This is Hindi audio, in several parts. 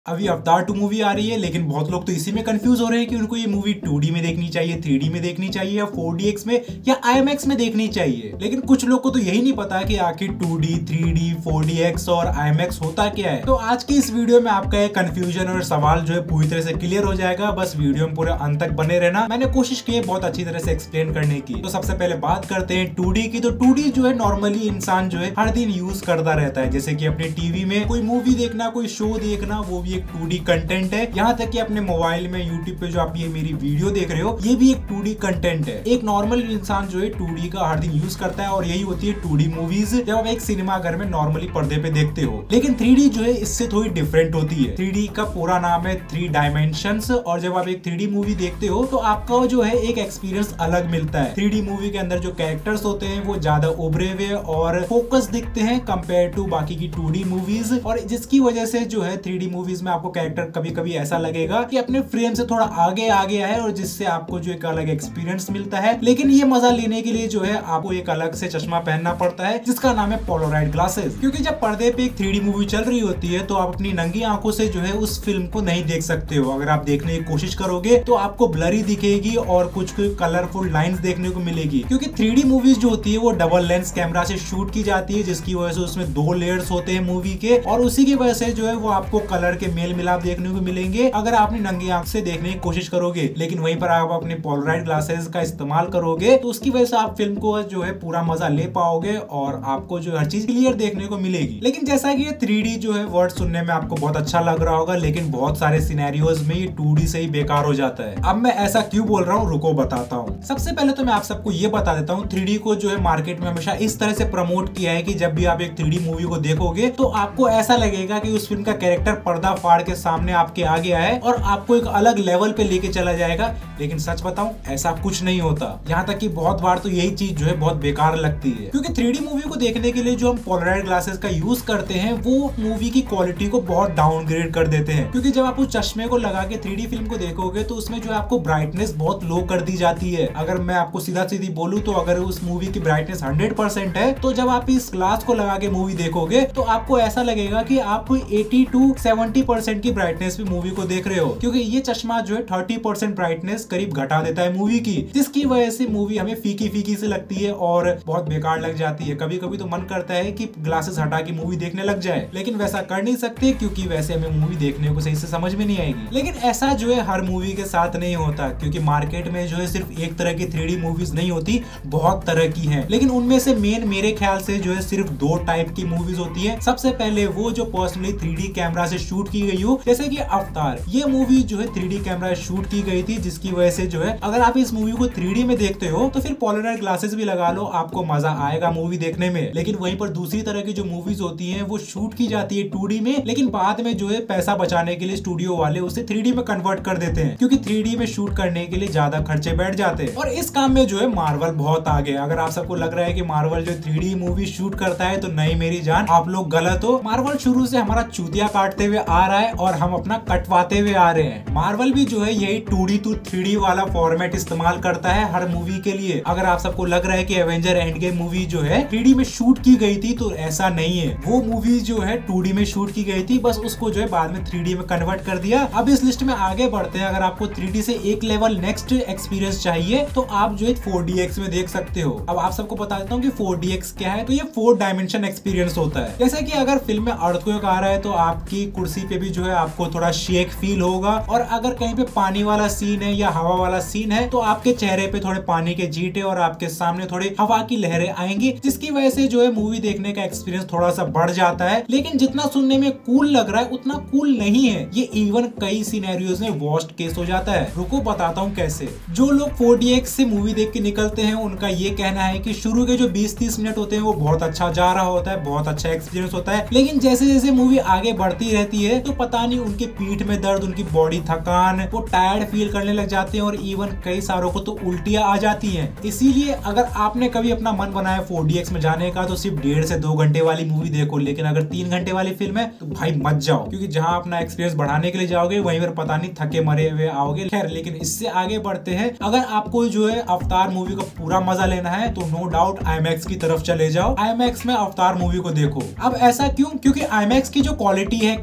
अभी अवतार 2 मूवी आ रही है, लेकिन बहुत लोग तो इसी में कंफ्यूज हो रहे हैं कि उनको ये मूवी 2D में देखनी चाहिए, 3D में देखनी चाहिए या 4DX में या IMAX में देखनी चाहिए। लेकिन कुछ लोग को तो यही नहीं पता कि आखिर 2D, 3D, 4DX और IMAX होता क्या है। तो आज की इस वीडियो में आपका ये कंफ्यूजन और सवाल जो है पूरी तरह से क्लियर हो जाएगा। बस वीडियो में पूरे अंत तक बने रहना। मैंने कोशिश की है बहुत अच्छी तरह से एक्सप्लेन करने की। तो सबसे पहले बात करते हैं 2D की। तो 2D जो है नॉर्मली इंसान जो है हर दिन यूज करता रहता है, जैसे कि अपने टीवी में कोई मूवी देखना, कोई शो देखना, वो भी एक 2D कंटेंट है। यहाँ तक कि अपने मोबाइल में यूट्यूब पे जो आप ये मेरी वीडियो देख रहे हो, ये भी एक 2D कंटेंट है। एक नॉर्मल इंसान जो है 2D का हर दिन यूज करता है और यही होती है 2D मूवीज, जब आप एक सिनेमा घर में नॉर्मली पर्दे पे देखते हो। लेकिन 3D जो है इससे थोड़ी डिफरेंट होती है। 3D का पूरा नाम है 3 डायमेंशंस, और जब आप एक 3D मूवी देखते हो तो आपका जो है एक एक्सपीरियंस अलग मिलता है। 3D मूवी के अंदर जो कैरेक्टर्स होते हैं वो ज्यादा उभरे हुए और फोकस दिखते हैं कंपेयर टू बाकी की 2D मूवीज, और जिसकी वजह से जो है 3D मूवीज में आपको कैरेक्टर कभी कभी ऐसा लगेगा कि अपने फ्रेम से थोड़ा आगे आ गया है, और जिससे आपको जो एक अलग एक्सपीरियंस मिलता है। लेकिन ये मजा लेने के लिए जो है आपको एक अलग से चश्मा पहनना पड़ता है, जिसका नाम है पोलराइड ग्लासेस। क्योंकि जब पर्दे पे एक 3D मूवी चल रही होती है तो आप अपनी नंगी आंखों से जो है उस फिल्म को नहीं देख सकते हो। अगर आप देखने की कोशिश करोगे तो आपको ब्लरी दिखेगी और कुछ कलरफुल लाइंस देखने को मिलेगी। क्योंकि 3D मूवीज जो होती है वो डबल लेंस कैमरा से शूट की जाती है, जिसकी वजह से उसमें 2 लेयर्स होते हैं मूवी के, और उसी की वजह से जो है वो आपको कलर के मेल मिलाप देखने को मिलेंगे अगर आप अपनी नंगी आंख से देखने की कोशिश करोगे। लेकिन वहीं पर आप अपने पोलराइड ग्लासेस का इस्तेमाल करोगे तो उसकी वजह से आप फिल्म को जो है पूरा मजा ले पाओगे और आपको जो हर चीज क्लियर देखने को मिलेगी। लेकिन जैसा कि ये 3D जो है वर्ड सुनने में आपको बहुत अच्छा लग रहा होगा, लेकिन बहुत सारे सिनेरियोज में ये 2D से ही बेकार हो जाता है। अब मैं ऐसा क्यों बोल रहा हूँ, रुको बताता हूँ। सबसे पहले तो मैं आप सबको ये बता देता हूँ, 3D को जो है मार्केट में हमेशा इस तरह से प्रमोट किया है कि जब भी आप एक 3D मूवी को देखोगे तो आपको ऐसा लगेगा कि उस फिल्म का कैरेक्टर पर्दा फाड़ के सामने आपके आ गया है और आपको एक अलग लेवल पे लेके चला जाएगा। लेकिन सच बताऊं, ऐसा कुछ नहीं होता। यहाँ तक कि बहुत बार तो यही चीज जो है बहुत बेकार लगती है, क्योंकि 3D मूवी को देखने के लिए जो हम पोलराइड ग्लासेस का यूज करते हैं वो मूवी की क्वालिटी को बहुत डाउनग्रेड कर देते हैं। क्योंकि जब आप उस चश्मे को लगा के 3D फिल्म को देखोगे तो उसमें जो है आपको ब्राइटनेस बहुत लो कर दी जाती है। अगर मैं आपको सीधा सीधी बोलूं तो अगर उस मूवी की ब्राइटनेस 100% है तो जब आप इस ग्लास को लगा के मूवी देखोगे तो आपको ऐसा लगेगा कि आप 80 to 70% की ब्राइटनेस भी मूवी को देख रहे हो। क्योंकि ये चश्मा जो है 30% ब्राइटनेस करीब घटा देता है मूवी की, जिसकी वजह से मूवी हमें फीकी फीकी से लगती है और बहुत बेकार लग जाती है। कभी कभी तो मन करता है कि ग्लासेस हटा के मूवी देखने लग जाए, लेकिन वैसा कर नहीं सकते क्योंकि वैसे हमें मूवी देखने को सही से समझ में नहीं आएगी। लेकिन ऐसा जो है हर मूवी के साथ नहीं होता, क्योंकि मार्केट में जो है सिर्फ एक तरह की 3D मूवीज नहीं होती, बहुत तरह की है। लेकिन उनमें से मेन मेरे ख्याल से जो है सिर्फ 2 टाइप की मूवीज होती है। सबसे पहले वो जो पर्सनली 3D कैमरा से शूट की गई हो, जैसे कि अवतार। ये मूवी जो है 3D कैमरा शूट की गई थी, जिसकी वजह से जो है अगर आप इस मूवी को 3D में देखते हो तो फिर पोलराइड ग्लासेस भी लगा लो, आपको मजा आएगा मूवी देखने में। लेकिन वहीं पर दूसरी तरह की जो मूवीज होती हैं वो शूट की जाती है 2D में, लेकिन बाद में जो है पैसा बचाने के लिए स्टूडियो वाले उसे 3D में कन्वर्ट कर देते हैं, क्योंकि 3D में शूट करने के लिए ज्यादा खर्चे बैठ जाते हैं। और इस काम में जो है मार्वल बहुत आगे। अगर आप सबको लग रहा है कि मार्वल जो 3D मूवी शूट करता है तो नहीं मेरी जान, आप लोग गलत हो। मार्वल शुरू से हमारा चूतिया काटते हुए आ रहा है और हम अपना कटवाते हुए आ रहे हैं। मार्वल भी जो है यही 2D to 3D वाला फॉर्मेट इस्तेमाल करता है हर मूवी के लिए। अगर आप सबको लग रहा है कि एवेंजर एंड गेम मूवी जो है 3D में शूट की गई थी, तो ऐसा नहीं है। वो मूवी जो है 2D में शूट की गई थी, बस उसको जो है बाद में 3D में कन्वर्ट कर दिया। अब इस लिस्ट में आगे बढ़ते हैं। अगर आपको 3D से एक लेवल नेक्स्ट एक्सपीरियंस चाहिए तो आप जो है 4DX में देख सकते हो। अब आप सबको बता देता हूँ कि 4DX क्या है। तो ये 4 डायमेंशन एक्सपीरियंस होता है। जैसे कि अगर फिल्म में अर्थक्वेक आ रहा है तो आपकी कुर्सी पे भी जो है आपको थोड़ा शेक फील होगा, और अगर कहीं पे पानी वाला सीन है या हवा वाला सीन है तो आपके चेहरे पे थोड़े पानी के जीटे और आपके सामने थोड़े हवा की लहरें आएंगी, जिसकी वजह से जो है मूवी देखने का एक्सपीरियंस थोड़ा सा बढ़ जाता है। लेकिन जितना सुनने में कूल लग रहा है उतना कूल नहीं है। ये इवन कई सिनेरियोज में वर्स्ट केस हो जाता है। रुको बताता हूँ कैसे। जो लोग 4DX से मूवी देख के निकलते हैं उनका ये कहना है कि शुरू के जो 20-30 मिनट होते हैं वो बहुत अच्छा जा रहा होता है, बहुत अच्छा एक्सपीरियंस होता है, लेकिन जैसे जैसे मूवी आगे बढ़ती रहती है तो पता नहीं उनके पीठ में दर्द, उनकी बॉडी थकान, वो टायर्ड फील करने लग जाते हैं और इवन कई सारों को तो उल्टियां आ जाती हैं। इसीलिए अगर आपने कभी अपना मन बनाया 4DX में जाने का तो सिर्फ 1.5 से 2 घंटे वाली मूवी देखो। लेकिन अगर 3 घंटे वाली फिल्म है तो भाई मत जाओ, क्योंकि जहां अपना एक्सपीरियंस बढ़ाने के लिए जाओगे वहीं पर पता नहीं थके मरे हुए आओगे। खैर, लेकिन इससे आगे बढ़ते हैं। अगर आपको जो है अवतार मूवी का पूरा मजा लेना है तो नो डाउट IMAX की तरफ चले जाओ। IMAX में अवतार मूवी को देखो। अब ऐसा क्यों? क्योंकि IMAX की जो क्वालिटी है, क्लैरिटी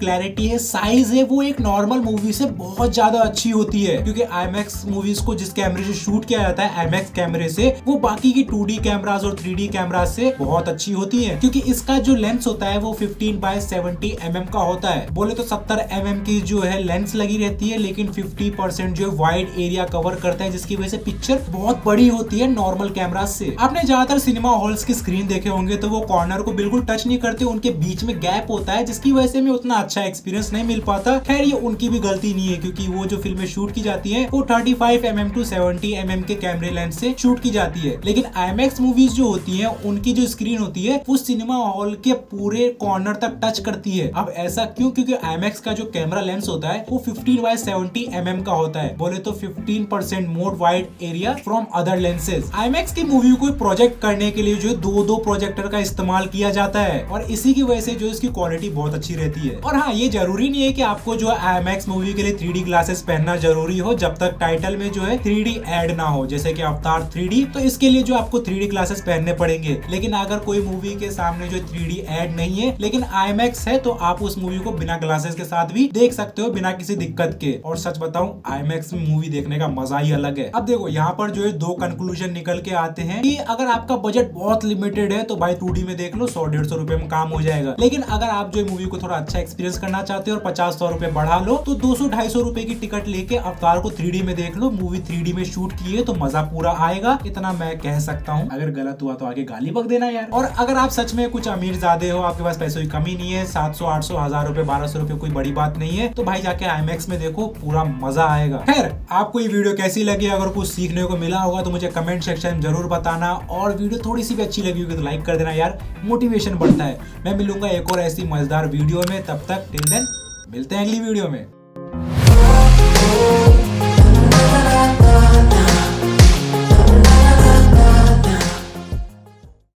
ये साइज है वो एक नॉर्मल मूवी से बहुत ज्यादा अच्छी होती है, क्योंकि IMAX मूवीज को जिस कैमरे से शूट किया जाता है IMAX कैमरे से, वो बाकी की 2D कैमरास और 3D कैमरास से बहुत अच्छी होती है, क्योंकि इसका जो लेंस होता है वो 15x70 mm का होता है। बोले तो 70 mm की जो है लेंस लगी रहती है, लेकिन 50% जो वाइड एरिया कवर करता है, जिसकी वजह से पिक्चर बहुत बड़ी होती है नॉर्मल कैमरा से। आपने ज्यादातर सिनेमा हॉल्स की स्क्रीन देखे होंगे तो वो कॉर्नर को बिल्कुल टच नहीं करते, उनके बीच में गैप होता है, जिसकी वजह से हमें उतना अच्छा एक्सपीरियंस नहीं मिल पाता। खैर ये उनकी भी गलती नहीं है, क्योंकि वो जो फिल्में शूट की जाती है वो 35 mm to 70 mm के कैमरे लेंस से शूट की जाती है। लेकिन IMAX मूवीज जो होती है उनकी जो स्क्रीन होती है वो सिनेमा हॉल के पूरे कॉर्नर तक टच करती है। अब ऐसा क्यों? क्योंकि IMAX का जो कैमरा लेंस होता है वो 15x70 mm का होता है, बोले तो 15% more wide area from other lenses. IMAX की मूवी को प्रोजेक्ट करने के लिए जो दो प्रोजेक्टर का इस्तेमाल किया जाता है, और इसी की वजह से जो इसकी क्वालिटी बहुत अच्छी रहती है। और हाँ, ये जरूरी नहीं है कि आपको जो IMAX मूवी के लिए 3D ग्लासेस पहनना जरूरी हो, जब तक टाइटल में जो है 3D ऐड ना हो, जैसे कि अवतार 3D, तो इसके लिए जो आपको 3D ग्लासेस पहनने पड़ेंगे। लेकिन अगर कोई मूवी के सामने जो 3D ऐड नहीं है लेकिन IMAX है, तो आप उस मूवी को बिना ग्लासेस के साथ भी देख सकते हो, बिना किसी दिक्कत के। और सच बताऊं, IMAX में मूवी देखने का मजा ही अलग है। अब देखो, यहाँ पर जो है दो कंक्लूजन निकल के आते हैं कि अगर आपका बजट बहुत लिमिटेड है तो भाई 2D में देख लो, 100-150 रुपए में काम हो जाएगा। लेकिन अगर आप जो मूवी को थोड़ा अच्छा एक्सपीरियंस करना चाहते हो और 50-100 रुपए बढ़ा लो, तो 200-250 रुपए की टिकट लेके अवतार को 3D में देख लो। मूवी 3D में शूट की है तो मजा पूरा आएगा, इतना मैं कह सकता हूँ। अगर गलत हुआ तो आगे गाली बक देना यार। और अगर आप सच में कुछ अमीर ज्यादा हो, आपके पास पैसों की कमी नहीं है, 700-800 1000 रुपए 1200 रुपए कोई बड़ी बात नहीं है, तो भाई जाके IMAX में देखो, पूरा मजा आएगा। खैर, आपको ये वीडियो कैसी लगी? अगर कुछ सीखने को मिला होगा तो मुझे कमेंट सेक्शन में जरूर बताना, और वीडियो थोड़ी सी भी अच्छी लगी होगी तो लाइक कर देना यार, मोटिवेशन बढ़ता है। मैं मिलूंगा एक और ऐसी मजेदार वीडियो में, तब तक टिल देन मिलते हैं अगली वीडियो में।